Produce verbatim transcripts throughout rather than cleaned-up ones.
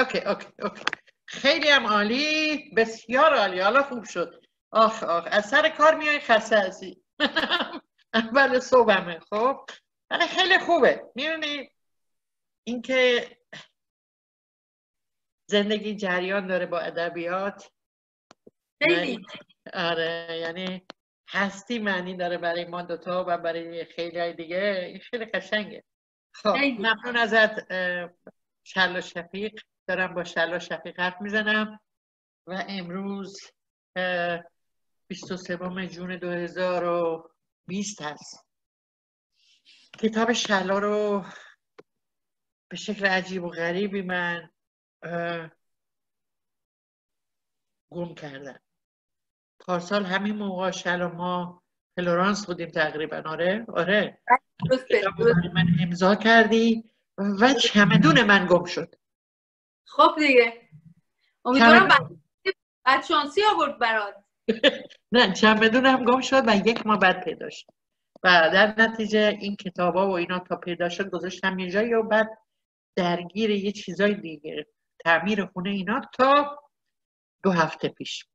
اوکی اوکی اوکی خیلی هم عالی، بسیار عالی. حالا خوب شد. آخ آخ از سر کار میای خسته هستی. اول صبحمه. خب ولی خیلی خوبه. میدونی اینکه زندگی جریان داره با ادبیات خیلی. آره یعنی هستی معنی داره برای ما دوتا و برای خیلی های دیگه. این خیلی قشنگه. خب ممنون ازت شلا شفیق. دارم با شلا شفیق حرف میزنم و امروز بیست و سوم ژوئن دو هزار و بیست هست. کتاب شلا رو به شکل عجیب و غریبی من گم کردم. پارسال همین موقع شلا ما فلورانس بودیم تقریبا. آره آره کتاب رو من امضا کردی و چمدون من گم شد. خب دیگه امیدوارم بعد شانسی آورد برات. نه چمدون هم گم شد و یک ماه بعد پیدا شد و در نتیجه این کتابا و اینا تا پیدا شد گذاشتم یه جایی و بعد درگیر یه چیزای دیگه تعمیر خونه اینا تا دو هفته پیش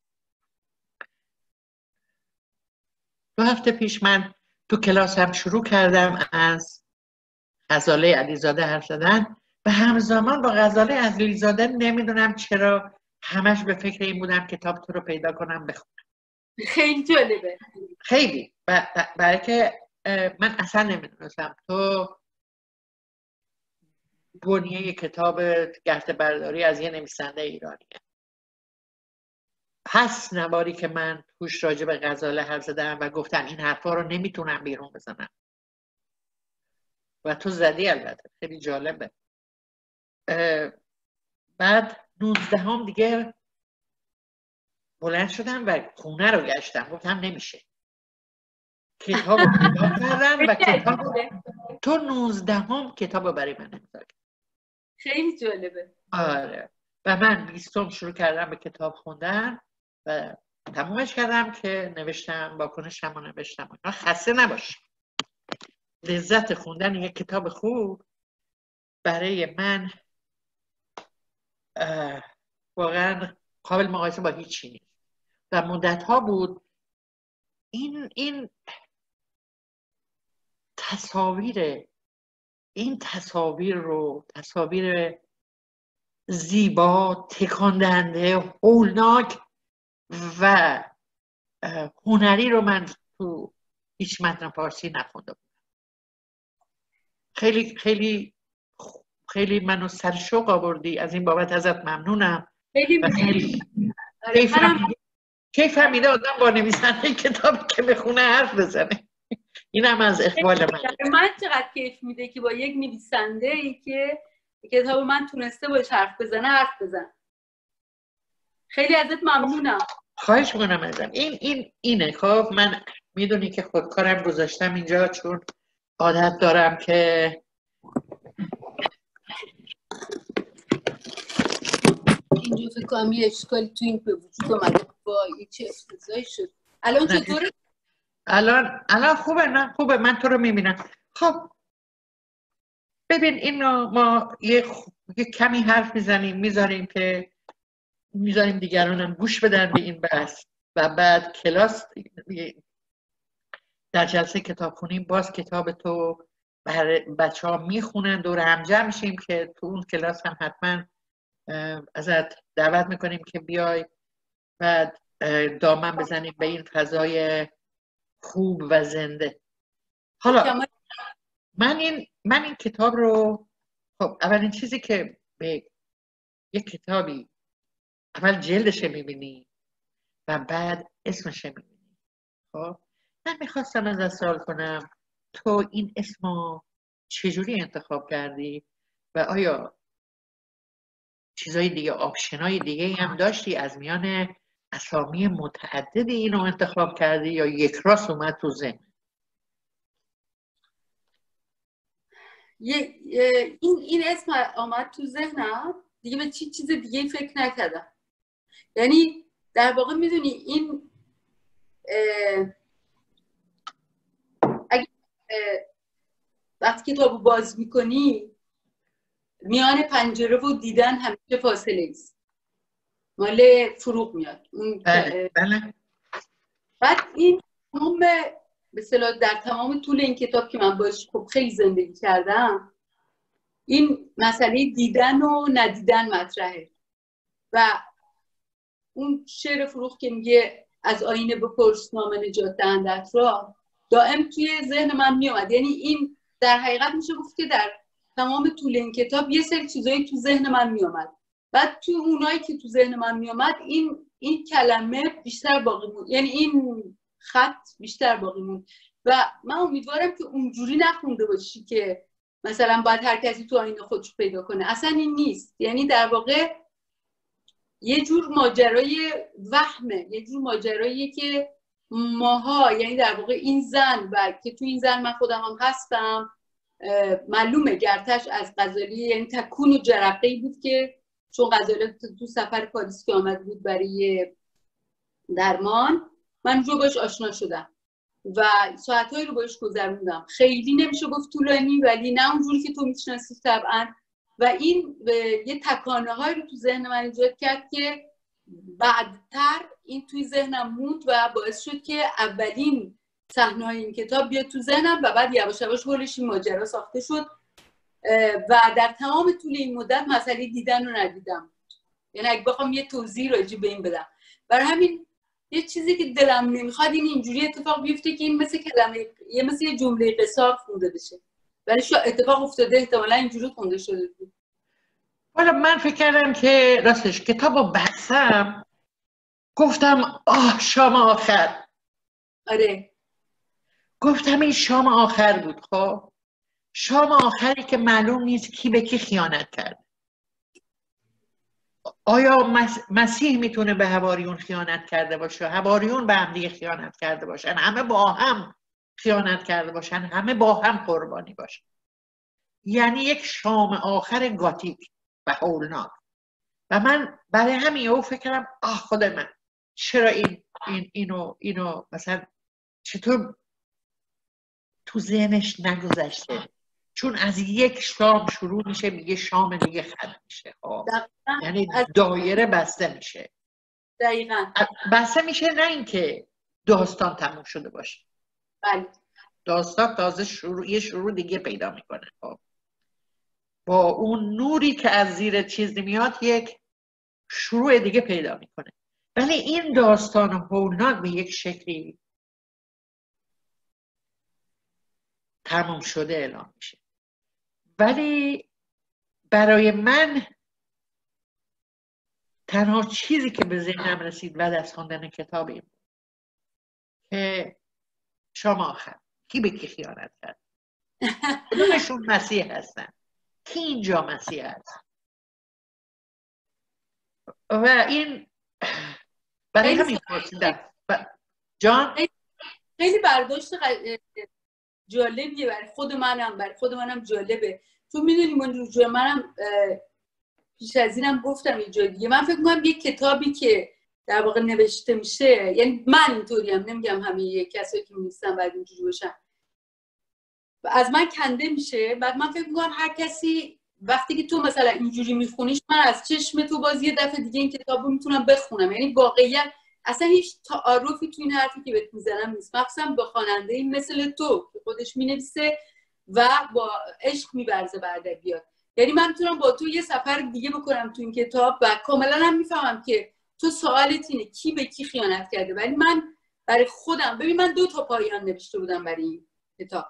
دو هفته پیش من تو کلاس هم شروع کردم از غزاله علیزاده حرف زدن و همزمان با غزاله علیزاده نمیدونم چرا همش به فکر این بودم کتاب تو رو پیدا کنم بخونم. خیلی جالبه. خیلی برای که من اصلا نمیدونستم تو بنیه کتاب گرد برداری از یه نویسنده ایرانیه. پس نواری که من توش راجع به غزاله حرف زدم و گفتم این حرفا رو نمیتونم بیرون بزنم و تو زدی. البته خیلی جالبه. بعد نوزدهم دیگه بلند شدم و خونه رو گشتم. گفتم نمیشه. کتاب رو پیدا کردم و کتاب تو نوزدهم کتاب رو برای من امضا کرد. خیلی جالبه. آره و من بیستم شروع کردم به کتاب خوندن و تمومش کردم که نوشتم واکنشم رو نوشتم. خسته نباش. لذت خوندن یک کتاب خوب برای من واقعا قابل مقایسه با هیچی نیست. و مدت ها بود این این تصاویر این تصاویر رو تصاویر زیبا، تکان دهنده، هولناک و هنری رو من تو هیچ متن فارسی نخونده بودم. خیلی خیلی خیلی منو سر شوق آوردی. از این بابت ازت ممنونم. خیلی خیلی کیف فهمیده آدم با نویسنده کتابی که بخونه حرف بزنه. اینم از اقبال من. من چقدر کیف میده که با یک نویسنده ای که کتاب من تونسته باش حرف بزنه حرف بزن. خیلی ازت ممنونم. خواهش میکنم ازم. این این اینه. خب من میدونی که خودکارم گذاشتم اینجا چون عادت دارم که اینجا فکر کنم یه اشکالی تو این به وجود اومده. وای چه افتضاحی شد. الان چطوره؟ الان الان خوبه. نه خوبه. من تو رو میبینم. خب ببین اینو ما یه, یه کمی حرف میزنیم میذاریم که میذاریم دیگرانم گوش بدن به این بحث و بعد کلاس در جلسه کتاب خونیم باز کتاب تو بچه ها میخونن دور هم جمع میشیم که تو اون کلاس هم حتما ازت دعوت میکنیم که بیای و دامن بزنیم به این فضای خوب و زنده. حالا من این من این کتاب رو خب اولین چیزی که به یک کتابی اول جلدش میبینی و بعد اسمش میبینی. خب من میخواستم ازت سوال کنم تو این اسمو چجوری انتخاب کردی و آیا چیزای دیگه آپشنای دیگه هم داشتی از میان اسامی متعددی اینو انتخاب کردی یا یک راست اومد تو ذهن؟ این این اسم آمد تو ذهنم دیگه به چی چیز دیگه فکر نکردم. یعنی در واقع میدونی این اگه وقتی کتابو باز میکنی میان پنجره و دیدن همیشه فاصله است، مال فروغ میاد. بله بله. بعد این تمام به اصطلاح در تمام طول این کتاب که من باش خب خیلی زندگی کردم، این مسئله دیدن و ندیدن مطرحه. و اون شعر فروغ که میگه از آینه بپرس نام نجات دهندت را، دائم توی ذهن من میومد. یعنی این در حقیقت میشه گفت که در تمام طول این کتاب یه سری چیزایی تو ذهن من میومد. بعد تو اونایی که تو ذهن من میومد این این کلمه بیشتر باقی موند، یعنی این خط بیشتر باقی موند. و من امیدوارم که اونجوری نخونده باشی که مثلا باید هر کسی تو آینه خودش پیدا کنه. اصلا این نیست. یعنی در واقع یه جور ماجرای وهمه، یه جور ماجراییه که ماها، یعنی در واقع این زن و که تو این زن من خودم هم هستم، معلومه گرتش از غزالی، یعنی تکون و جرقه‌ای بود که چون غزالی تو سفر پاریس که آمد بود برای درمان، من اونجا باش آشنا شدم و ساعتهایی رو باش گذروندم. خیلی نمیشه گفت طولانی، ولی نه اونجوری که تو میشناسی طبعا. و این یه تکانه هایی رو تو ذهن من ایجاد کرد که بعدتر این توی ذهنم موند و باعث شد که اولین صحنه های این کتاب بیاد تو ذهنم و بعد یواش یواش حولش این ماجرا ساخته شد. و در تمام طول این مدت مسئله دیدن رو ندیدم. یعنی اگه بخوام یه توضیح راجع به این بدم، برای همین یه چیزی که دلم نمیخواد این اینجوری اتفاق بیفته که این مثل کلمه، یه مثل یه جمله قصار خونده بشه، ولی شو اتفاق افتاده، احتمالاً اینجوری خونده شده بود. حالا من فکر کردم که راستش کتابو بستم، گفتم آه شام آخر. آره گفتم این شام آخر بود. خب شام آخری که معلوم نیست کی به کی خیانت کرد. آیا مسیح میتونه به حواریون خیانت کرده باشه؟ حواریون به هم دیگه خیانت کرده باشن؟ همه با هم خیانت کرده باشن؟ همه با هم قربانی باشن؟ یعنی یک شام آخر گاتیک و هولناک. و من برای همین او فکر کردم آه خود من چرا این این اینو اینو مثلا چطور تو ذهنش نگذشته؟ چون از یک شام شروع میشه، میگه شام دیگه ختم میشه. یعنی دایره بسته میشه. دقیقاً بسته میشه، نه اینکه داستان تموم شده باشه. بله. داستان تازه شروع، یه شروع دیگه پیدا میکنه. خب با اون نوری که از زیر چیز میاد یک شروع دیگه پیدا میکنه. ولی این داستان هولناک به یک شکلی تموم شده اعلام میشه. ولی برای من تنها چیزی که به ذهنم رسید بعد از خواندن کتابی که شام آخر کی به کی خیانت کرد؟ کدومشون مسیح هستن؟ کی اینجا مسیح هست؟ و این برای همین پرسیدم. جان خیلی برداشت جالبیه برای خود منم، برای خود منم جالبه. تو میدونی من روی منم پیش از اینم گفتم یه جای دیگه، من فکر می‌کنم یه کتابی که در واقع نوشته میشه، یعنی من اینطوری هم نمیگم همه کسایی که می‌نویسن بعد اینجوری باشن، از من کنده میشه. بعد من فکر می‌کنم هر کسی وقتی که تو مثلا اینجوری میخونیش، من از چشم تو باز یه دفعه دیگه این کتابو میتونم بخونم. یعنی واقعیت اصلا هیچ تعارفی تو این حرفی که بهت میزنم نیست، مخصوصا با خواننده این مثل تو که خودش مینویسه و با عشق میبرزه به ادبیات. یعنی من میتونم با تو یه سفر دیگه بکنم تو این کتاب و کاملا هم میفهمم که تو سوالت اینه کی به کی خیانت کرده. ولی من برای خودم، ببین من دو تا پایان نوشته بودم برای این کتاب.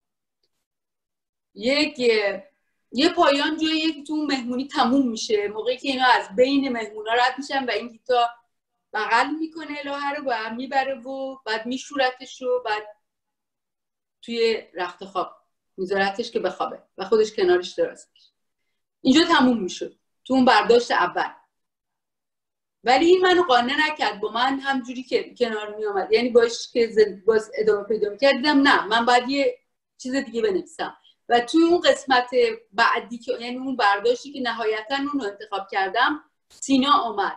یک یه پایان جاییه که تو اون مهمونی تموم میشه، موقعی که اینا از بین مهمونا رد میشن و این گیتا بغل میکنه الهه رو و میبره و بعد میشورتش رو، بعد توی رخت خواب میذارتش که بخوابه و خودش کنارش دراز میشه. اینجا تموم میشد تو اون برداشت اول. ولی این منو قانع نکرد، با من همجوری که کنار میامد، یعنی باش که باز ادامه پیدا میکرد، دیدم نه من باید یه چیز دیگه بنویسم. و توی اون قسمت بعدی که یعنی اون برداشتی که نهایتا اون رو انتخاب کردم، سینا آمد،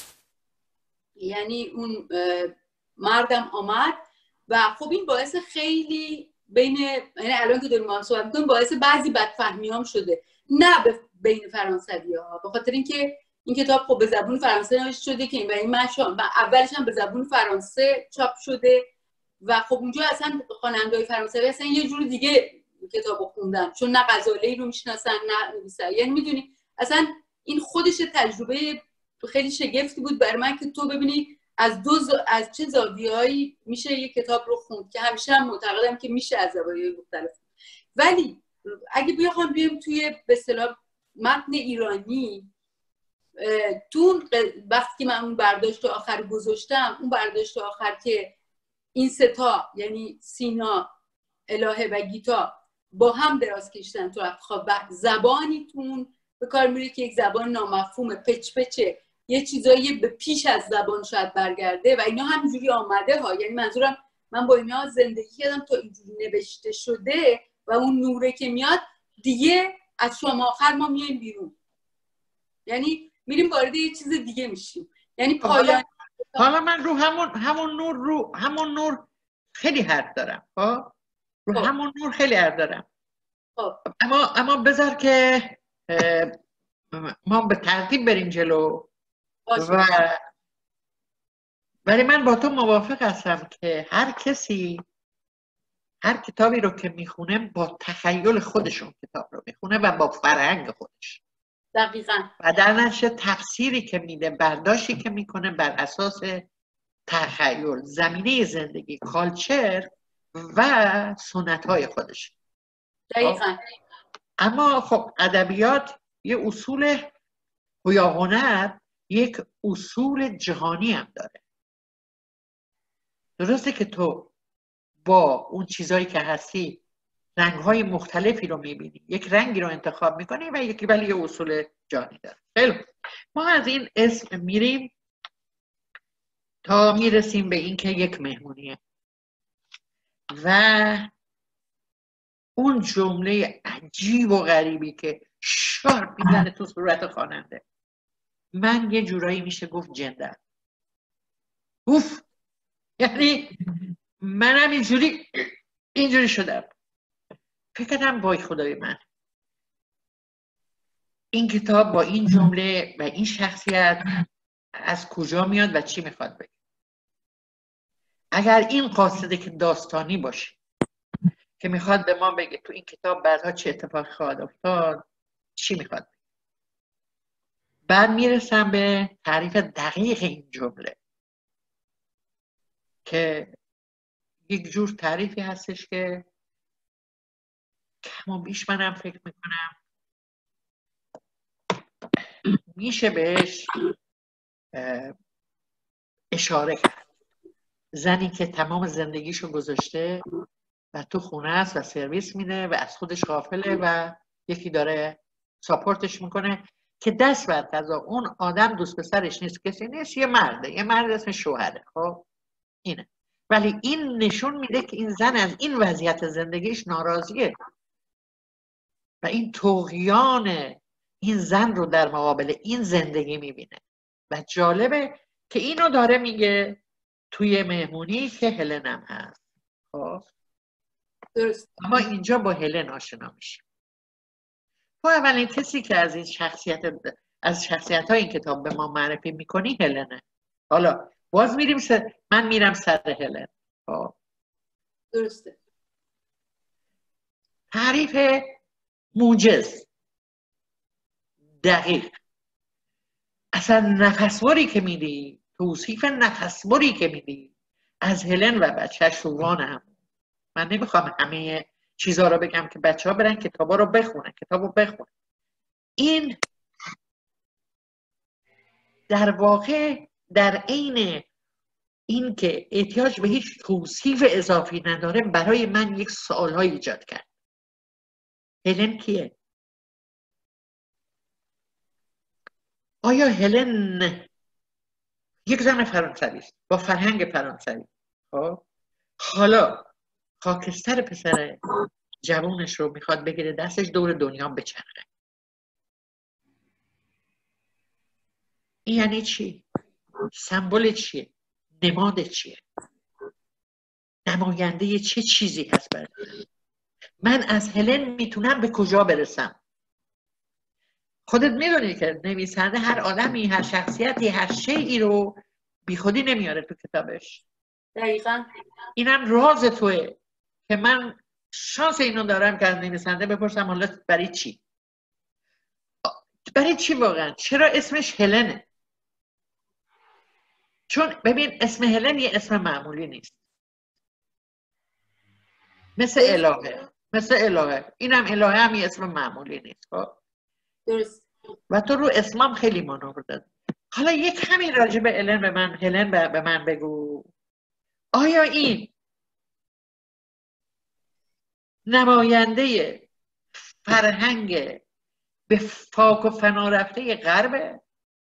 یعنی اون مردم آمد. و خب این باعث خیلی بین، یعنی الان که داریم ما هم صحبت می‌کنیم، باعث بعضی بدفهمی هم شده، نه بین فرانسوی‌ها، به خاطر اینکه این کتاب خب به زبان فرانسه نوشته شده که و این من شام و اولش هم به زبان فرانسه چاپ شده و خب اونجا اصلا خواننده‌های فرانسوی اصلا یه جور دیگه کتابو خوندن، چون نه غزالی رو میشناسن نه نویسنده. یعنی میدونی اصلا این خودش تجربه خیلی شگفتی بود برای من که تو ببینی از دو ز... از چه زاویه‌ای میشه یک کتاب رو خوند، که همیشه هم معتقدم که میشه از زوایای مختلف. ولی اگه بخوام بیام توی به اصطلاح متن ایرانی، تو وقتی که من اون برداشت آخر گذاشتم، اون برداشت آخر که این ستا یعنی سینا، الهه و گیتا با هم دراز کشیدن تو رختخواب و زبانیتون به کار میره که یک زبان نامفهوم، پچ پچه، یه چیزایی به پیش از زبان شاید برگرده و اینا همینجوری آمده ها. یعنی منظورم من با اینا زندگی کردم تا اینجوری نوشته شده و اون نوره که میاد دیگه از شما آخر ما میایم بیرون، یعنی میریم وارد یه چیز دیگه میشیم. یعنی پایان حالا من رو همون همون نور رو همون نور خیلی حرف دارم، ها رو خب. همون نور خیلی حرف دارم. خب. اما اما بذار که ما به ترتیب بریم جلو. باشه. و ولی من با تو موافق هستم که هر کسی هر کتابی رو که میخونه با تخیل خودشون کتاب رو میخونه و با فرهنگ خودش. دقیقاً. و در نتیجه تفسیری که میده، برداشتی که میکنه بر اساس تخیل، زمینه زندگی، کالچر و سنت های خودش. دقیقاً. اما خب ادبیات یه اصول و یا هنر یک اصول جهانی هم داره. درسته که تو با اون چیزایی که هستی رنگ‌های مختلفی رو می‌بینی، یک رنگی رو انتخاب می‌کنی و یکی ولی یه اصول جهانی داره. خیلی ما از این اسم میریم تا میرسیم به این که یک مهمونیه و اون جمله عجیب و غریبی که شارپ میزنه تو صورت خواننده. من یه جورایی میشه گفت جندم. اوف، یعنی منم اینجوری اینجوری شدم. فکر کنم وای خدای من، این کتاب با این جمله و این شخصیت از کجا میاد و چی میخواد بگه. اگر این قاصده که داستانی باشه که میخواد به ما بگه تو این کتاب بعدها چه اتفاقی خواهد افتاد، چی میخواد بگه. بعد میرسم به تعریف دقیق این جمله که یک جور تعریفی هستش که کم و بیش منم فکر میکنم میشه بهش اشاره کرد. زنی که تمام زندگیشو گذاشته و تو خونه است و سرویس میده و از خودش غافله و یکی داره ساپورتش میکنه که دست بر قضا اون آدم دوست پسرش نیست، کسی نیست، یه مرده، یه مرد اسم شوهره. خب اینه، ولی این نشون میده که این زن از این وضعیت زندگیش ناراضیه و این طغیان این زن رو در مقابل این زندگی میبینه. و جالبه که اینو داره میگه توی مهمونی که هلن هم هست. خب درست. اما اینجا با هلن آشنا میشیم. تو اولین کسی که از این شخصیت از شخصیت های این کتاب به ما معرفی میکنی هلنه. حالا باز میریم سر... من میرم سر هلن. خب درسته. تعریف موجز، دقیق، اصلا نفسبری که میدی، توصیف نفسبری که میدی از هلن و بچه شووان هم. من نمیخوام همه چیزها رو بگم که بچه ها برن کتابا رو بخونن، کتاب رو بخونن. این در واقع در عین این که احتیاج به هیچ توصیف اضافی نداره برای من یک سوال‌های ایجاد کرد. هلن کیه؟ آیا هلن یک زن فرانسوی است با فرهنگ فرانسوی؟ خب حالا خاکستر پسر جوانش رو میخواد بگیره دستش دور دنیا بچرخه. این یعنی چی؟ سمبل چیه؟ نماد چیه؟ نماینده چه چیزی هست برای من؟ از هلن میتونم به کجا برسم؟ خودت میدونی که نویسنده هر آدمی، هر شخصیتی، هر شیئی رو بی خودی نمیاره تو کتابش. دقیقاً. اینم راز توه که من شانس اینو دارم که از نویسنده بپرسم حالا برای چی؟ برای چی واقعا؟ چرا اسمش هلنه؟ چون ببین اسم هلن یه اسم معمولی نیست، مثل الهه، مثل الهه اینم الهه هم یه اسم معمولی نیست. خب درست. و تو رو اسمم خیلی مانور داد. حالا یک همین راجع به هلن به من هلن به من بگو، آیا این نماینده فرهنگ به فاک و فنا رفته غربه؟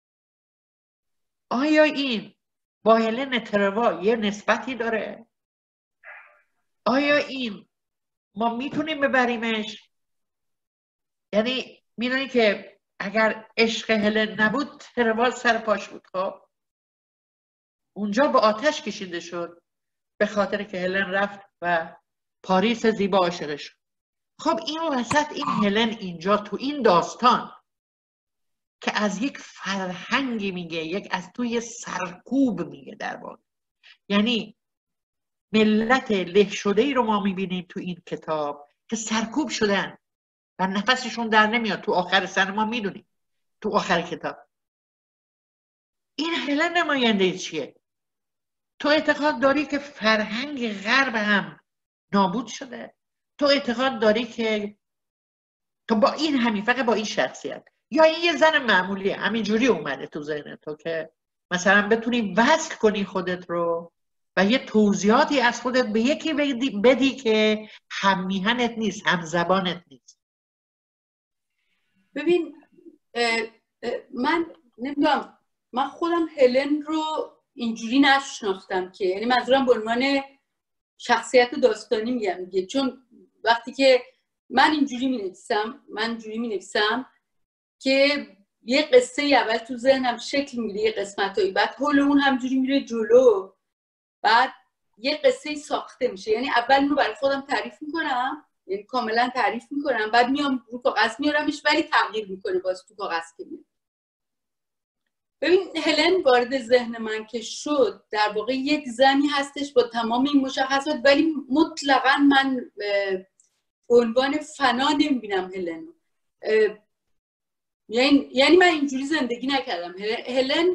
آیا این با هلن تروا یه نسبتی داره؟ آیا این ما میتونیم ببریمش؟ یعنی میدونی که اگر عشق هلن نبود تروا سر پاش بود. خب اونجا به آتش کشیده شد به خاطر که هلن رفت و پاریس زیبا عاشقش شد. خب این وسط این هلن اینجا تو این داستان که از یک فرهنگی میگه، یک از توی سرکوب میگه در واقع، یعنی ملت له شده ای رو ما میبینیم تو این کتاب که سرکوب شدن و نفسشون در نمیاد. تو آخر سر ما میدونیم تو آخر کتاب این هلن نماینده چیه؟ تو اعتقاد داری که فرهنگ غرب هم نابود شده؟ تو اعتقاد داری که تو با این همین فقط با این شخصیت، یا این یه زن معمولیه همینجوری اومده تو ذهن تو که مثلا بتونی وصل کنی خودت رو و یه توضیحاتی از خودت به یکی بدی, بدی که هم میهنت نیست، هم زبانت نیست؟ ببین اه اه من نمیدونم، من خودم هلن رو اینجوری نشناختم که، یعنی منظورم به عنوان شخصیت داستانی میگم دیگه، چون وقتی که من اینجوری مینویسم من اینجوری مینویسم که یه قصه اول تو ذهنم شکل میگیره، یه قسمتایی، بعد حول اون همجوری میره جلو، بعد یه قصه ساخته میشه. یعنی اول اینو برای خودم تعریف میکنم، یعنی کاملا تعریف میکنم، بعد میام رو کاغذ میارمش، ولی تغییر میکنه باز تو کاغذ که میاد. ببین هلن وارد ذهن من که شد در واقع یک زنی هستش با تمام این مشخصات، ولی مطلقاً من عنوان فنا نمیبینم هلن. یعنی یعنی من اینجوری زندگی نکردم. هلن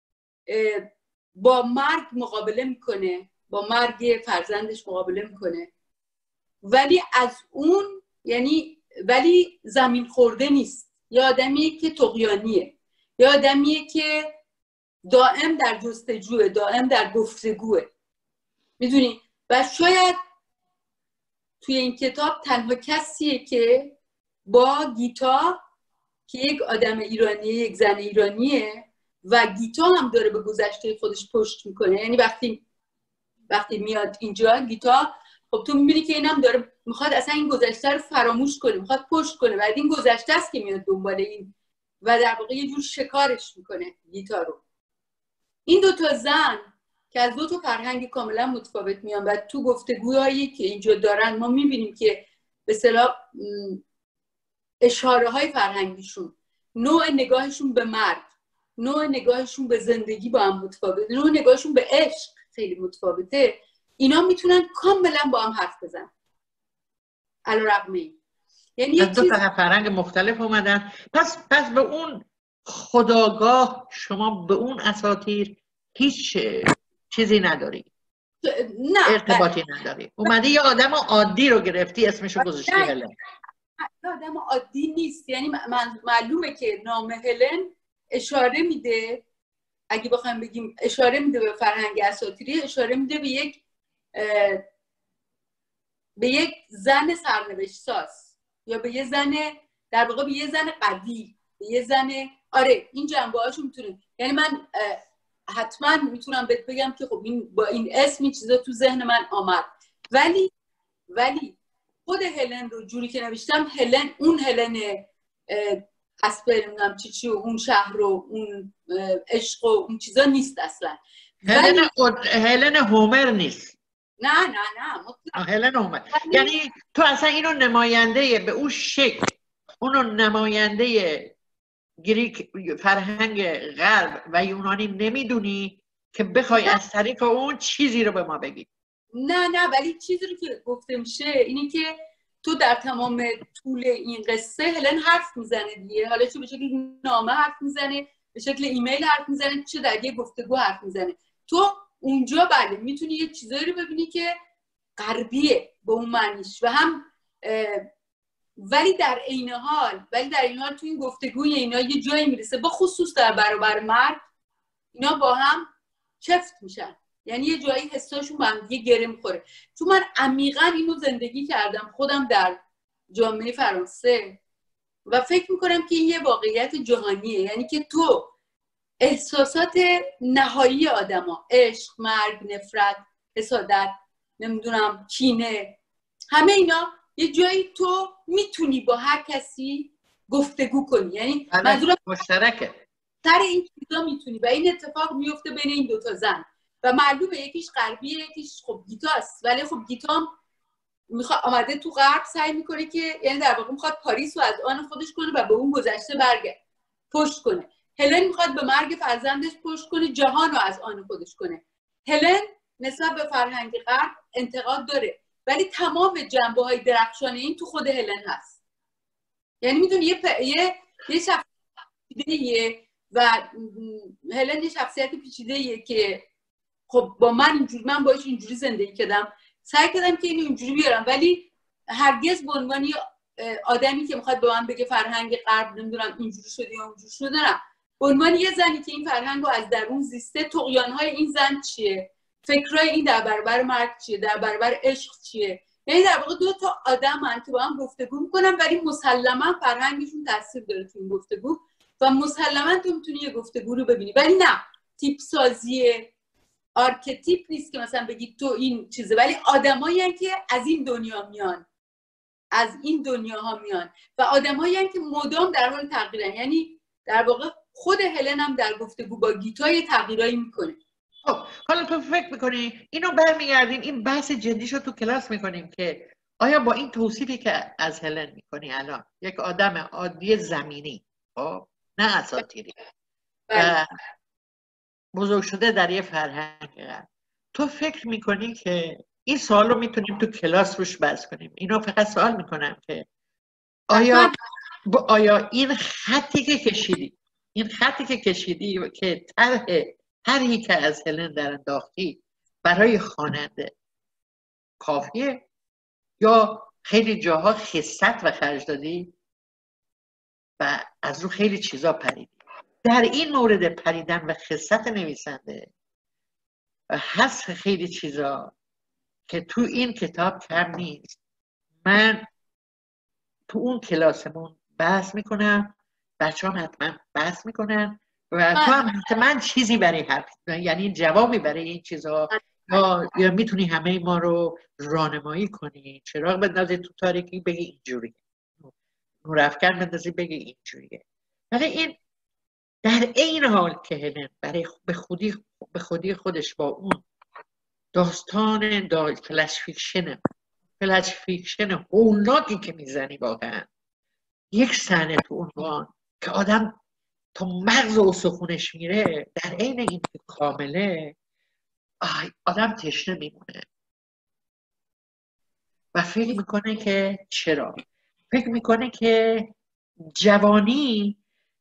با مرگ مقابله میکنه، با مرگ فرزندش مقابله میکنه، ولی از اون یعنی ولی زمین خورده نیست. یه آدمیه که طغیانیه، یه آدمیه که دائم در جستجوه، دائم در گفتگوه، میدونی؟ و شاید توی این کتاب تنها کسیه که با گیتا که یک آدم ایرانیه، یک زن ایرانیه و گیتا هم داره به گذشته خودش پشت میکنه. یعنی وقتی وقتی میاد اینجا گیتا، خب تو میبینی که اینم داره میخواد اصلا این گذشته رو فراموش کنه، میخواد پشت کنه، بعد این گذشته است که میاد دنبال این و در واقع یه جور شکارش میکنه گیتا رو. این دو تا زن که از دو تا فرهنگ کاملا متفاوت میان و تو گفتگوهایی که اینجا دارن ما میبینیم که به اصطلاح اشاره های فرهنگیشون، نوع نگاهشون به مرگ، نوع نگاهشون به زندگی با هم متفاوته، نوع نگاهشون به عشق خیلی متفاوته. اینا میتونن کاملا با هم حرف بزنن علیرغم این. یعنی از دو چیز... تا فرهنگ مختلف اومدن. پس پس به اون خودآگاه شما به اون اساطیر هیچ چیزی نداری، نه ارتباطی نداری. اومدی یه آدم عادی رو گرفتی اسمشو گذاشتی هلن. یه آدم عادی نیست. یعنی معلومه که نام هلن اشاره میده، اگه بخوایم بگیم اشاره میده به فرهنگ اساطیری، اشاره میده به یک به یک زن سرنوشت ساز یا به یه زن در واقع به یه زن قوی، به یه زن، آره این جنبه هاشو میتونه. یعنی من حتما میتونم بهت بگم که خب این با این اسم این چیزا تو ذهن من آمد، ولی ولی خود هلن رو جوری که نوشتم، هلن اون هلن اسب نمیدونم چی چی و اون شهر و اون عشق و اون چیزا نیست اصلا. هلن ولی... هلن هومر نیست. نه نه نه مطلق. هلن هومر ولی... یعنی تو اصلا اینو نماینده به اون شکل، اونو نماینده گریک فرهنگ غرب و یونانی نمیدونی که بخوای از طریق اون چیزی رو به ما بگی؟ نه نه ولی چیزی رو که گفته میشه اینه که تو در تمام طول این قصه هلن حرف میزنه دیگه، حالا چه به شکل نامه حرف میزنه، به شکل ایمیل حرف میزنه، چه در یه گفتگو حرف میزنه. تو اونجا بله میتونی یه چیزایی رو ببینی که غربیه به اون معنیش و هم ولی در عین حال ولی در این حال تو این گفتگوی اینا یه جایی میرسه با خصوص در برابر مرد اینا با هم چفت میشن، یعنی یه جایی حساشون با هم دیگه گره میخوره. چون من عمیقا اینو زندگی کردم خودم در جامعه فرانسه و فکر میکنم که این یه واقعیت جهانیه، یعنی که تو احساسات نهایی آدما، عشق، مرگ، نفرت، حسادت، نمیدونم کینه، همه اینا یه جایی تو میتونی با هر کسی گفتگو کنی، یعنی منظورم مشترکه سر این چیزا میتونی و این اتفاق میفته بین این دوتا زن و معلومه یکیش غربیه یکیش خب گیتاست، ولی خب گیتام میخواد آمده تو غرب سعی میکنه که یعنی در واقع میخواد پاریس رو از آن خودش کنه و به اون گذشته برگرد پشت کنه. هلن میخواد به مرگ فرزندش پشت کنه، جهان رو از آن خودش کنه. هلن نسبت به فرهنگ غرب انتقاد داره ولی تمام جنبه‌های درخشان این تو خود هلن هست. یعنی میدونی یه پ... یه یه شخصیتیه و هلن یه شخصیت پیچیده‌ایه که خب با من اینجوری من باهاش اینجوری زندگی کردم، سعی کردم که اینو اینجوری بیارم ولی هرگز به عنوان آدمی که میخواد به من بگه فرهنگ غرب نمیدونم اینجوری شده یا اونجوری شده، نه، به عنوان یه زنی که این فرهنگ رو از درون زیسته، طغیان‌های این زن چیه، فکرای این در برابر مرگ چیه، در برابر عشق چیه، یعنی در واقع دو تا آدمن که با هم گفتگو میکنن ولی مسلما فرهنگشون تاثیر داره تو این گفتگو و مسلما تو میتونی یه گفتگو رو ببینی. ولی نه تیپ سازی آرکتیپ نیست که مثلا بگی تو این چیزه، ولی آدمایی هستن که از این دنیا میان، از این دنیاها میان و آدمایی هستن که مدام در حال تغییرن. یعنی در واقع خود هلن هم در گفتگو با گیتا یه تغییرایی میکنه. خب حالا تو فکر میکنی اینو برمیگردیم این بحث جدیشو تو کلاس میکنیم که آیا با این توصیفی که از هلن میکنی الان یک آدم عادی زمینی، خب نه اساطیری و بزرگ شده در یه فرهنگ، تو فکر میکنی که این سوال رو میتونیم تو کلاس روش بحث کنیم؟ اینو فقط سوال میکنم که آیا آیا این خطی که کشیدی این خطی که کشیدی که طرح طرحی که از هلن در انداختی برای خواننده کافیه یا خیلی جاها خست و خرج دادی و از رو خیلی چیزا پریدی؟ در این مورد پریدن و خست نویسنده هست خیلی چیزا که تو این کتاب کم نیست. من تو اون کلاسمون بحث میکنم، بچه هم حتما بحث میکنن و تو هم حتما چیزی برای حرف، یعنی جوابی برای این چیزا یا, یا میتونی همه ما رو راهنمایی کنی، چراغ بندازی تو تاریکی بگی اینجوریه، نورافکن بندازی بگی اینجوریه. ولی این در این حال که هلن برای به خودی به خودی خودش با اون داستان دال فلش فیکشن فلش فیکشن هولناکی که میزنی واقعا یک صحنه تو عنوان که آدم تا مغز و سخونش میره، در عین این که کامله آدم تشنه میمونه و فکر میکنه که چرا فکر میکنه که جوانی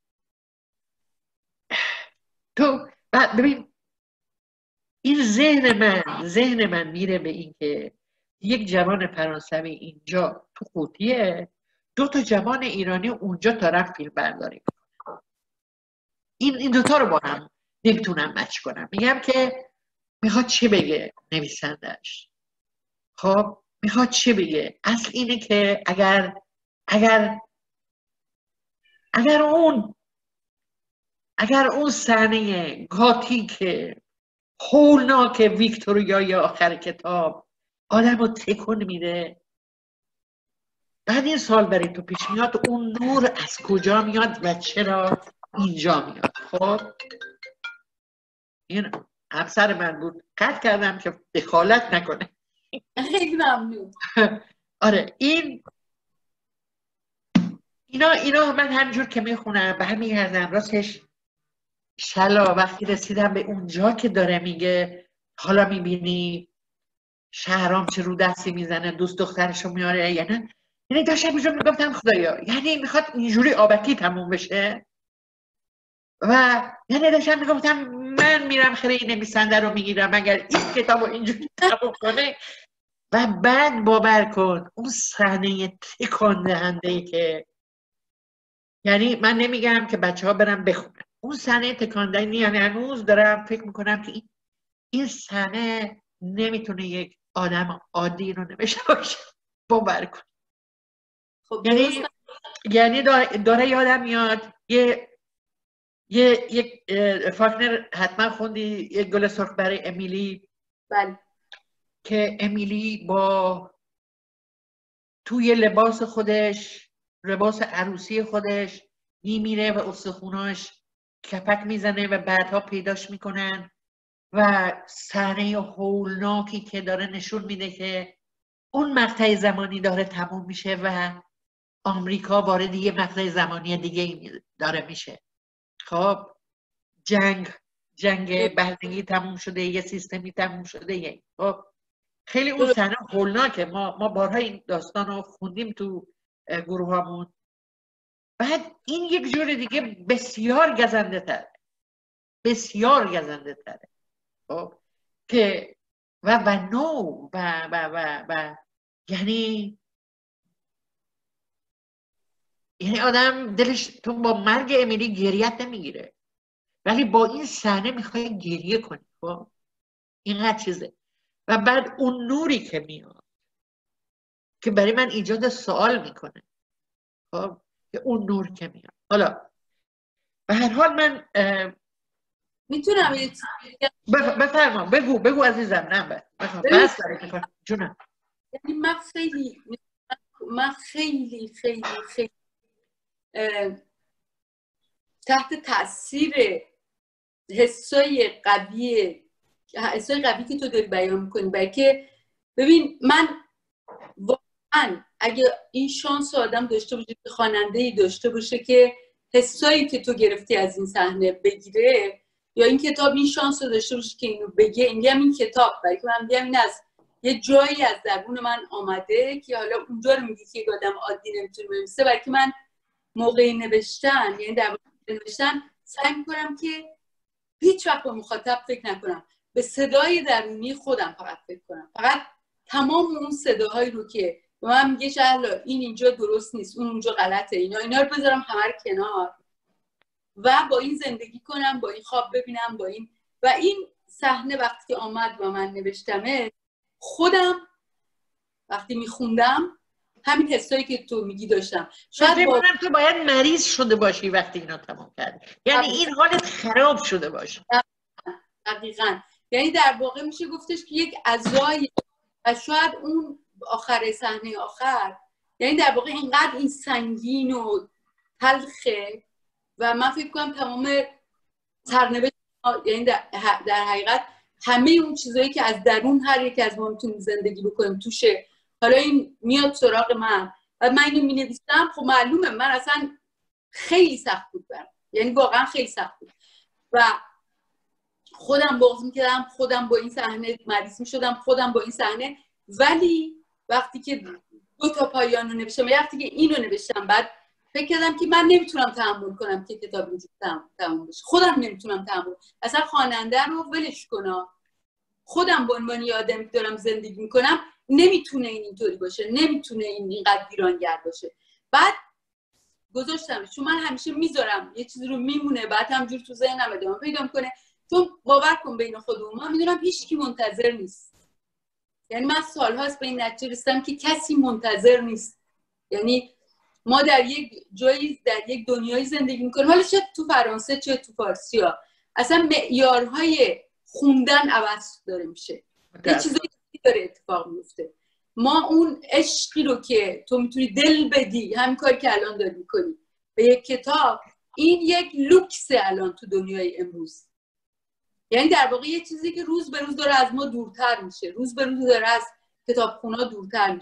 تو ببین این ذهن من ذهن من میره به این که یک جوان فرانسوی اینجا تو قوطیه، دو تا جوان ایرانی اونجا طرف فیلم برداری میکنه. این این دوتا رو با هم نمیتونم مچ کنم. میگم که میخواد چه بگه نویسندش؟ خب میخواد چه بگه؟ اصل اینه که اگر اگر اگر اون اگر اون صحنه گاتیک هولناک ویکتوریای آخر کتاب آدم رو تکون میده، بعد این سال برای تو پیش میاد اون نور از کجا میاد و چرا اینجا میاد. خب این همسر من بود، قطع کردم که دخالت نکنه. خیلی ممنون. آره این اینا اینا من همجور که میخونم به هم میگردم. راستش شلا وقتی رسیدم به اونجا که داره میگه حالا میبینی شهرام چه رو دستی میزنه دوست دخترشو میاره، یعنی یعنی داشتم اینجا میگفتم خدایا یعنی میخواد اینجوری آبکی تموم بشه. و یعنی داشتم میگفتم من میرم خیلی نویسنده رو میگیرم اگر این کتاب رو اینجوری تموم کنه. و بعد باور کن اون صحنه تکان دهنده ای که یعنی من نمیگم که بچه ها برن بخونن، اون صحنه تکان دهنده یعنی هنوز دارم فکر میکنم که این این صحنه نمیتونه یک آدم عادی رو نوشته باشه. باور کن. خب یعنی یعنی داره یادم میاد یه یه یک فاکنر حتما خوندی، یک گل سرخ برای امیلی. بله. که امیلی با توی لباس خودش، لباس عروسی خودش میمیره و استخوناش کپک میزنه و بعدها پیداش میکنن و صحنه هولناکی که داره نشون میده که اون مقطع زمانی داره تموم میشه و آمریکا وارد یه مقطع زمانی دیگه داره میشه. خب جنگ جنگ بهرگی تموم شده، یه سیستمی تموم شده. یه خب خیلی اون صحنه هولناکه. ما ما بارها این داستان رو خوندیم تو گروه هامون. بعد این یک جور دیگه بسیار گزنده تره، بسیار گزنده تره. خب که و و نو و و و و یعنی یعنی آدم دلش تو با مرگ امیلی گریت نمیگیره ولی با این صحنه میخوای گریه کنی. خب اینقدر چیزه. و بعد اون نوری که میاد که برای من ایجاد سوال میکنه. خب که اون نور که میاد. حالا به هر حال من میتونم بف... بفرما بگو بگو عزیزم. نه بس داره جونم. یعنی من خیلی من خیلی خیلی خیلی تحت تاثیر حسای قوی حسای قوی که تو داری بیان میکنی، بلکه ببین من واقعا اگه این شانس آدم داشته باشه که خواننده‌ای داشته باشه که حسایی که تو گرفتی از این صحنه بگیره، یا این کتاب این شانس رو داشته باشه که اینو بگه، میگم این کتاب بلکه من میگم این از یه جایی از درون من آمده که حالا اونجا رو میگی که یک آدم عادی نمیتونه بنویسه، بلکه من موقع نوشتن یعنی در موقع نوشتن سعی میکنم که هیچ وقت به مخاطب فکر نکنم، به صدای درونی خودم فقط فکر کنم، فقط تمام اون صداهایی رو که به من میگه شهلا این اینجا درست نیست، اون اونجا غلطه، اینا اینا رو بذارم همه رو کنار و با این زندگی کنم، با این خواب ببینم، با این و این صحنه وقتی که آمد و من نوشتمه، خودم وقتی میخوندم همین حسایی که تو میگی داشتم. شاید با... تو باید مریض شده باشی وقتی اینا تمام کردی، یعنی این حالت خراب شده باشه. دقیقاً. یعنی در واقع میشه گفتش که یک عزای و شاید اون آخر صحنه آخر، یعنی در واقع اینقدر این سنگین و تلخه و من فکر کنم تمام سرنوشت، یعنی در, در حقیقت همه اون چیزایی که از درون هر یک از ما میتونیم زندگی بکنیم توشه، حالا این میاد سراغ من و من اینو مینویسم. خب معلومه من اصلا خیلی سخت بود برم، یعنی واقعا خیلی سخت بود و خودم بغض میکردم، خودم با این صحنه مریض میشدم، خودم با این صحنه. ولی وقتی که دو تا پایان رو نوشتم، وقتی که اینو نوشتم، بعد فکر کردم که من نمیتونم تحمل کنم که کتاب اینجوری تموم بشه، خودم نمیتونم تحمل، اصلا خواننده رو ولش کنم، خودم به عنوان یه آدمی که دارم زندگی میکنم نمیتونه این اینطوری باشه، نمیتونه این اینقدر ویرانگر باشه. بعد گذاشتم، چون من همیشه میذارم یه چیزی رو میمونه، بعد همجور تو ذهنم ادامه پیدا میکنه، چون باور کن بین خودمون من میدونم هیچ کی منتظر نیست. یعنی من سالهاست به این نتیجه رسیدم که کسی منتظر نیست. یعنی ما در یک جایی، در یک دنیای زندگی میکنیم، حالا چه تو فرانسه چه تو فارسی ها، اصلا معیارهای خوندن عوض داره میشه، یه چیزی داره اتفاق میفته. ما اون عشقی رو که تو میتونی دل بدی، همین کاری که الان داری میکنی به یک کتاب، این یک لوکسه الان تو دنیای امروز. یعنی در واقع یه چیزی که روز به روز داره از ما دورتر میشه، روز به روز داره از کتابخونه‌ها دورتر میشه.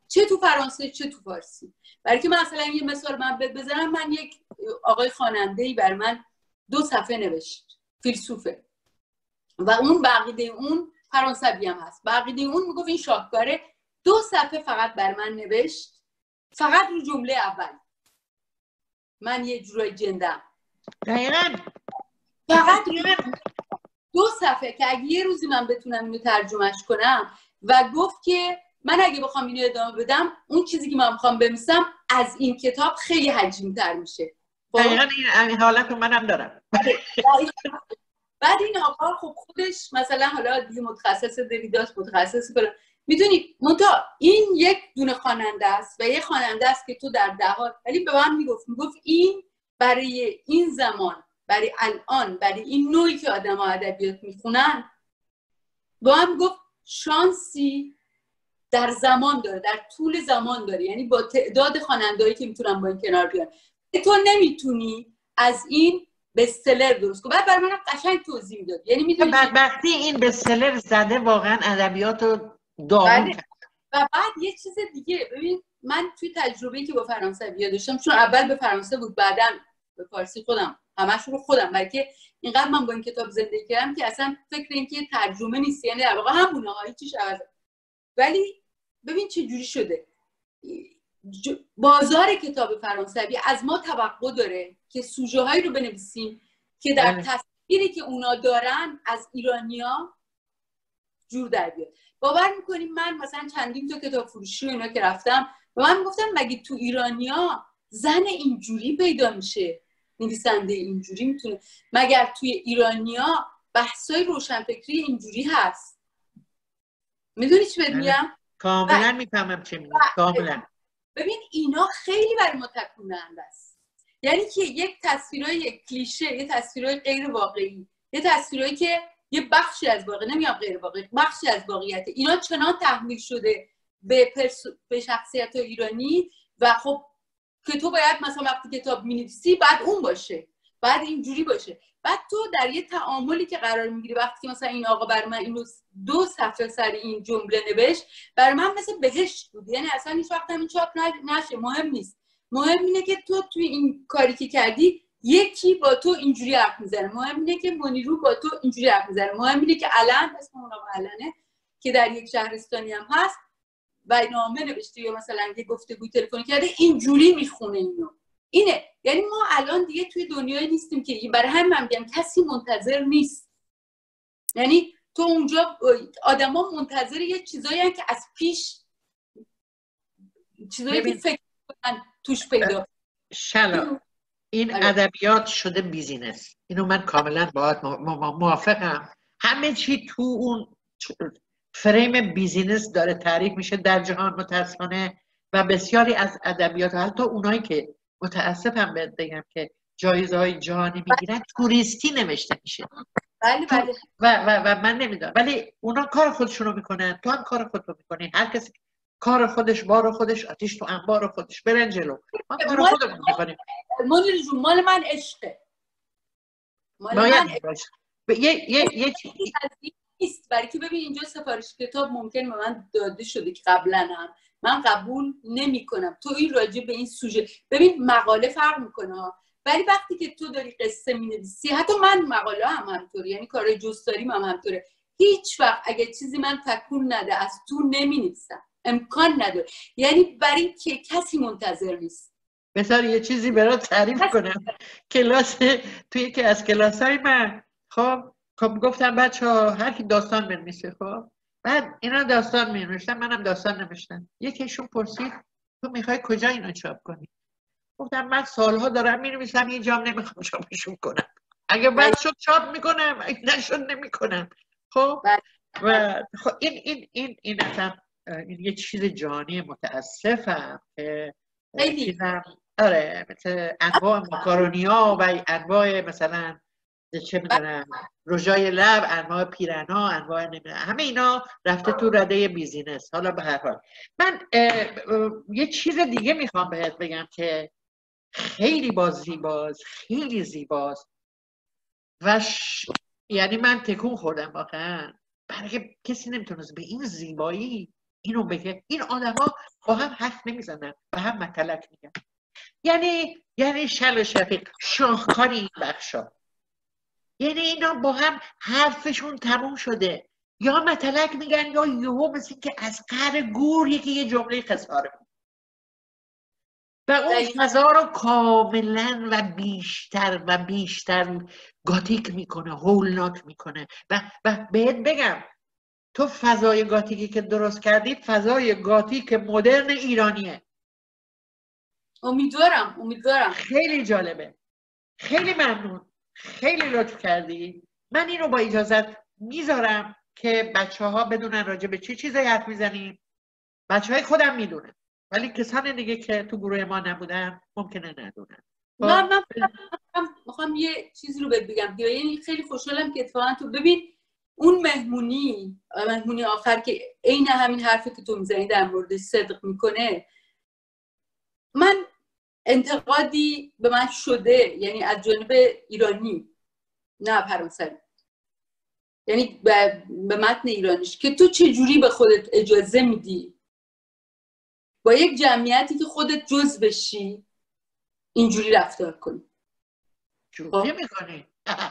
چه تو فرانسه چه تو فارسی. برای که مثلا یه مثال من بزنم، من یک آقای خواننده‌ای بر من دو صفحه نوشت، فیلسوفه، و اون بقیده اون فرانسوی هم هست، بقیده اون میگفت این شاهکاره، دو صفحه فقط بر من نوشت، فقط رو جمله اول. من یه جورای جندم دقیقاً فقط دو صفحه که اگه یه روزی من بتونم اینو ترجمهش کنم، و گفت که من اگه بخوام اینو ادامه بدم، اون چیزی که من میخوام بنویسم از این کتاب خیلی حجیم‌تر میشه. دقیقاً این حالت رو منم دارم. بعد این آقا خب خودش مثلا حالا دیگه متخصص دریداست، متخصص فلان، میدونی منتها این یک دونه خواننده است و یک خواننده است که تو در دهات، ولی به من میگفت میگفت این برای این زمان، برای الان، برای این نوعی که آدم ها ادبیات میخونن، با هم گفت شانسی در زمان داره، در طول زمان داره، یعنی با تعداد خواننده‌ای که میتونن با این کنار بیان. تو نمیتونی از این بستسلر درست کنی. بعد برای من قشنگ توضیح میداد، یعنی میدونی بدبختی این بستسلر زده واقعا ادبیات رو داغون کرد. و بعد یه چیز دیگه، ببین من توی تجربه‌ای که با فرانسوی‌ها داشتم، چون اول به فرانسه بود بعداً به فارسی خودم همش رو خودم، بلکه اینقدر من با این کتاب زندگی کردم که اصلا فکر این که ترجمه نیست، یعنی در واقع همونه ها، هیچ چیز عوض. ولی ببین چه جوری شده، بازار کتاب فرانسوی از ما توقع داره که سوژه هایی رو بنویسیم که در تصویری که اونا دارن از ایرانیا جور در بیاد. باور میکنیم من مثلا چندین تا کتاب فروشی و اینا که رفتم و من گفتم مگه تو ایرانیا زن اینجوری پیدا میشه، نویسنده اینجوری میتونه، مگر توی ایرانیا بحثای روشنفکری اینجوری هست؟ میدونی چی بهت میگم؟ کاملا میفهمم چه میگی. کاملا. ببین اینا خیلی برای ما تکون دهنده است. یعنی که یک تصویرای کلیشه، یه تصویرای غیر واقعی، یه تصویرایی که یه بخشی از واقع، نمیام غیر واقعی، بخشی از واقعیت، اینا چنان تحمیل شده به پرس... به شخصیت ایرانی و خب که تو باید مثلا وقتی کتاب می‌نویسی بعد اون باشه، بعد اینجوری باشه. بعد تو در یه تعاملی که قرار میگیری، وقتی که مثلا این آقا بر من اینو دو صفحه سر این جمله نوشت، بر من مثل بهشت بود. یعنی اصلا هیچ وقت هم این چاپ نشه، مهم نیست، مهم اینه که تو توی این کاری که کردی یکی با تو اینجوری حرف میزنه، مهم اینه که منیرو با تو اینجوری حرف میزنه، مهم اینه که علن، اسم اون آقا علنه که در یک شهرستانی هم هست و نامه نوشته یا مثلا یه گفتگوی تلفنی کرده، اینجوری میخونه اینو. اینه، یعنی ما الان دیگه توی دنیایی نیستیم که، برای همین من میگم کسی منتظر نیست. یعنی تو اونجا آدما منتظر یه چیزایی هستن که از پیش، چیزایی که فکر کنن توش پیدا. شلا این ادبیات شده بیزینس، اینو من کاملا باهات موافقم. همه چی تو اون فریم بیزینس داره تعریف میشه در جهان متاسفانه، و بسیاری از ادبیات، حتی اونایی که متاسفم بهت بگم که جایزه های جهانی میگیرن، توریستی نوشته میشه. بله بله. و, و, و من نمیدونم، ولی اونا کار خودشونو میکنن، تو هم کار خودتو میکنی، هر کسی کار خودش، بار خودش، آتیش تو انبار خودش، برن جلو. ما کار خودمون میکنیم. منیر جون مال من عشقه، مال من یه یه یه نیست، برای که ببین اینجا سفارش کتاب ممکن به من داده شده که قبلا هم من قبول نمی کنم تو این راجع به این سوژه، ببین مقاله فرق میکنه ها، ولی وقتی که تو داری قصه می‌نویسی، حتی من مقاله هم همطوری، یعنی کارهای جستاریم هم همطوره، هیچ وقت اگه چیزی من تکون نده از تو نمی‌نویسم، امکان نداره، یعنی برای که کسی منتظر نیست. بذار یه چیزی برات تعریف کنم. کلاس توی یکی از کلاس‌های من، خب خب گفتم بچه‌ها هر کی داستان بنویسه، خب بعد اینا داستان می‌نوشتن، منم داستان نوشتم. یکیشون پرسید تو می‌خوای کجا اینو چاپ کنی؟ گفتم من سالها دارم می‌نویسم، یه جام نمی‌خوام چاپشون کنم. اگه بعد شد چاپ می‌کنم، اگه نشد نمی‌کنم. خب و خب این این این این اصلا این یه چیز جهانی، متاسفم که چیزم آره، مثل انواع ماکارونی‌ها و انواع مثلا چه میدونم رژای لب، انواع پیرنا، انواع نمیدونم، همه اینا رفته تو رده بیزینس. حالا به هر حال من یه چیز دیگه میخوام بهت بگم که خیلی باز زیباست، خیلی زیباست و ش... یعنی من تکون خوردم واقعا، برای کسی نمیتونست به این زیبایی اینو بگه. این آدما با هم حرف نمیزنن، با هم مطلق میگن. یعنی یعنی شل و شفیق شاهکاری این بخشا، یعنی اینا با هم حرفشون تموم شده، یا مطلق میگن یا یهو مثل که از قعر گور یکی یه جمله خساره و اون فضا رو کاملا و بیشتر و بیشتر گاتیک میکنه، هولناک میکنه. و و بهت بگم تو فضای گاتیکی که درست کردی فضای گاتیک مدرن ایرانیه. امیدوارم امیدوارم. خیلی جالبه. خیلی ممنون، خیلی لطف کردی. من اینو با اجازت میذارم که بچه ها بدونن راجع به چه چیزایی حرف میزنیم. بچه های خودم میدونن ولی کسان دیگه که تو گروه ما نبودن ممکنه ندونن. من من میخوام یه چیزی رو بهت بگم. یعنی خیلی خوشحالم که اتفاقا تو ببین اون مهمونی مهمونی آخر که عین همین حرفی که تو میزنی در موردش صدق میکنه. من انتقادی به من شده، یعنی از جانب ایرانی، نه فرانسوی، یعنی به, به متن ایرانیش، که تو چجوری به خودت اجازه میدی با یک جمعیتی که خودت جزء بشی اینجوری رفتار کنی. شوخی میکنی؟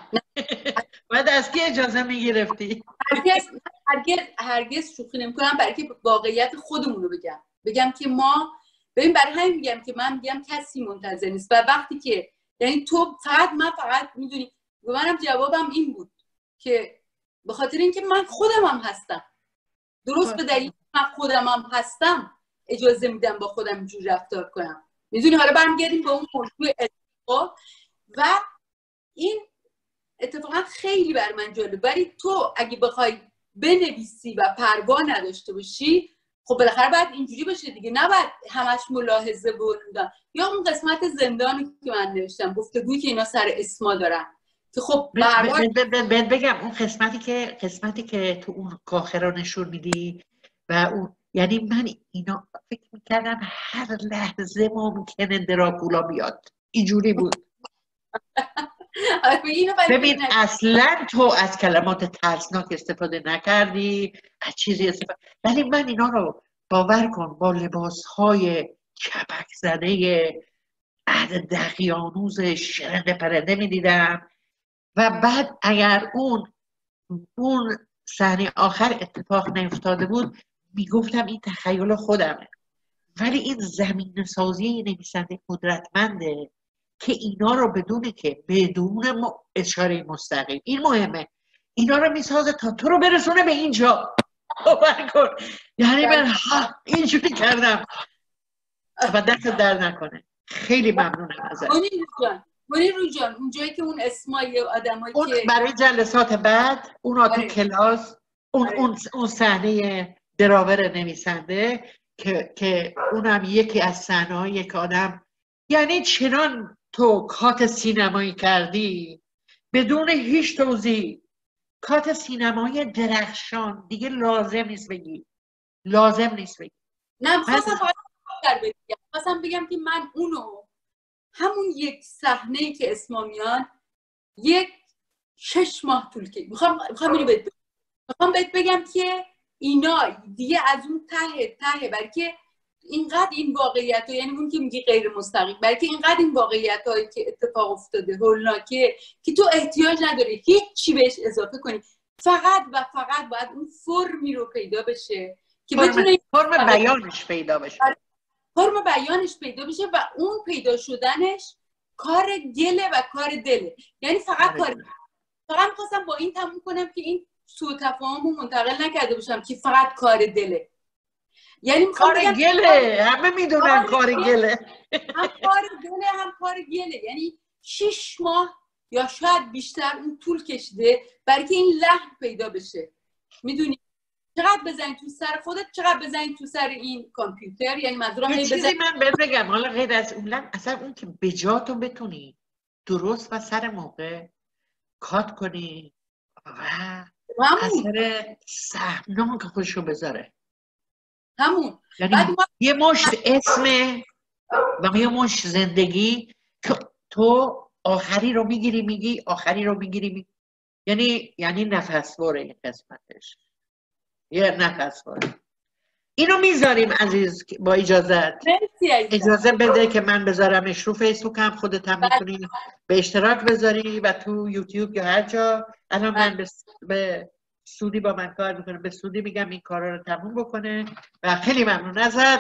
باید از کی اجازه میگرفتی؟ هرگز هرگز هرگز شوخی نمیکنم، برای که واقعیت خودمون رو بگم بگم که ما ببین، برای همین میگم که من میگم کسی منتظر نیست. و وقتی که یعنی تو فقط من فقط میدونی، و منم جوابم این بود که به خاطر اینکه من خودم هم هستم، درست به دلیل من خودم هم هستم اجازه میدم با خودم اینجوری رفتار کنم. میدونی حالا برمیگردیم به اون موضوع اتفاق و این اتفاقا خیلی بر من جالب. ولی تو اگه بخوای بنویسی و پروا نداشته باشی، خب بالاخره باید اینجوری بشه دیگه، نباید همش ملاحظه بودن. یا اون قسمت زندانی که من نوشتم، گفتگویی که اینا سر اسما دارن که خب بهت بگم اون قسمتی که قسمتی که تو اون کاخه رو نشون میدی و اون، یعنی من اینا فکر میکردم هر لحظه ممکنه دراکولا بیاد، اینجوری بود. ببین اصلا تو از کلمات ترسناک استفاده نکردی، از چیزی استفاده، ولی من اینا رو باور کن با لباسهای کپک زده عهد دقیانوز شرنده پرنده میدیدم. و بعد اگر اون اون صحنه آخر اتفاق نیفتاده بود میگفتم این تخیل خودمه. ولی این زمین سازی نویسنده قدرتمنده که اینا رو بدونه که بدون اشاره مستقیم، این مهمه، اینا رو میسازه تا تو رو برسونه به اینجا. باور کن یعنی من اینجوری کردم و دست در نکنه. خیلی ممنونم ازت منیر جان. اونجایی که اون اسمای آدمایی اون که برای جلسات بعد اونا تو کلاس اون اون اون صحنه دراور نویسنده که که اونم یکی از صحنه‌هایی که آدم، یعنی چنان تو کات سینمایی کردی بدون هیچ توضیح، کات سینمایی درخشان، دیگه لازم نیست بگی، لازم نیست بگی. نه خواستم فقط بگم خواستم بگم که من اونو همون یک صحنه‌ای که اسما میان یک شش ماه طول کشید. میخوام میخوام اینو بهت بگم میخوام بهت بگم که اینا دیگه از اون ته ته بلکه اینقدر این واقعیت ها، یعنی اون که میگی غیر مستقیم، بلکه اینقدر این واقعیت هایی که اتفاق افتاده هولناکه که تو احتیاج نداری هیچ چی بهش اضافه کنی، فقط و فقط باید اون فرمی رو پیدا بشه که بتونه فرم بیانش پیدا بشه فرم بیانش پیدا بشه و اون پیدا شدنش کار گله و کار دله. یعنی فقط کار فقط می‌خواستم با این تموم کنم که این سوء تفاهم رو منتقل نکرده باشم که فقط کار دله. یعنی کار گله، همه میدونن کار گله، هم کار گله هم کار گله. یعنی شش ماه یا شاید بیشتر اون طول کشیده برای که این لحن پیدا بشه. میدونی چقدر بزنی تو سر خودت، چقدر بزنی تو سر این کامپیوتر. یعنی منظورم یه چیزی بزن... من بهت بگم حالا غیر از اون لحن، اصلا اون که به جا تو بتونی درست و سر موقع کات کنی و اثر سهمناک خودشو بذاره. همون یعنی ما... یه مشت اسمه و یه مشت زندگی که تو آخری رو میگیری میگی آخری رو میگیری میگی. یعنی یعنی نفسواره این قسمتش، یه نفسواره. اینو میذاریم عزیز با اجازت. اجازه بده که من بذارمش رو فیسبوکم، خودت هم میتونی به اشتراک بذاری و تو یوتیوب یا هر جا. الان من به, به سودی با من کار میکنم، به سودی میگم این کارا رو تموم بکنه و خیلی ممنون ازت.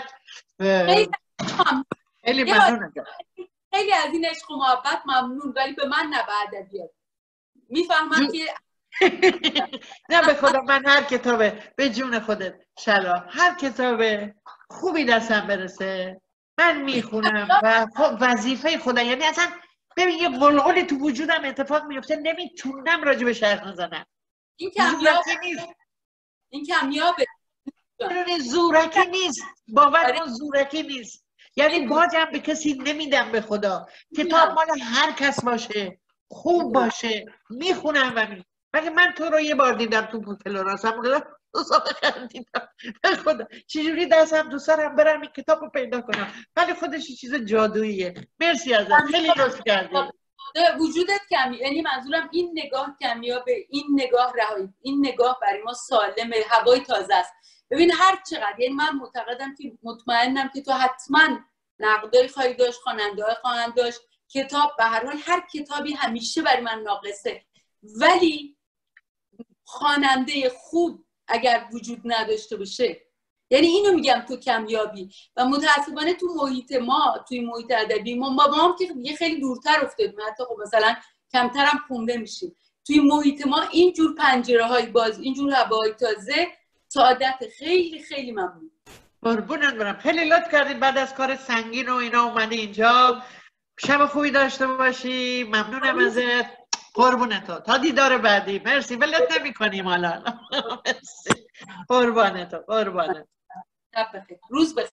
خیلی ممنون ازت. خیلی از این عشق و محبت ممنون، ولی به من نباید بیاد. میفهمم که نه به خدا من هر کتابه به جون خودت شلا هر کتاب خوبی دستم برسه من میخونم و خب وظیفه خدا، یعنی اصلا ببین یه قلقلی تو وجودم اتفاق میفته نمیتونم راجع به شرح نزنم. این کمیابه نیست، این کمیابه زورکی نیست، باور کن زورکی نیست، یعنی باجم به کسی نمیدم به خدا. کتاب مال هر کس باشه خوب باشه میخونم و می مگه من تو رو یه بار دیدم تو کلاس هم دو سال خندیدم خدا چجوری دستم تو سرم برم این کتاب رو پیدا کنم، ولی خودش چیز جادوییه. مرسی ازت، خیلی لطف کردی. وجودت کمی، یعنی منظورم این نگاه کمیابه، این نگاه رهایی، این نگاه برای ما سالمه، هوای تازه است. ببین هر چقدر، یعنی من معتقدم که مطمئنم که تو حتما نقدای خواهی داشت، خواننده‌های خواهند داشت، کتاب به هر حال هر کتابی همیشه برای من ناقصه، ولی خواننده خوب اگر وجود نداشته باشه، یعنی اینو میگم تو کمیابی. و متاسفانه تو محیط ما، توی محیط ادبی ما با ما هم که دیگه خیلی دورتر افتادیم، حتی خب مثلا کمتر هم خونده میشیم، توی محیط ما اینجور پنجره های باز، اینجور هوای تازه، سعادت. خیلی خیلی ممنون. قربونت برم، خیلی لطف کردید بعد از کار سنگین و اینا اومدی اینجا. شب خوبی داشته باشی، ممنونم ازت، قربونت. تا دیدار بعدی. مرسی، ولت نمی کنیم حالا. مرسی، قربانت قربانت. شب بخیر، روز بخیر.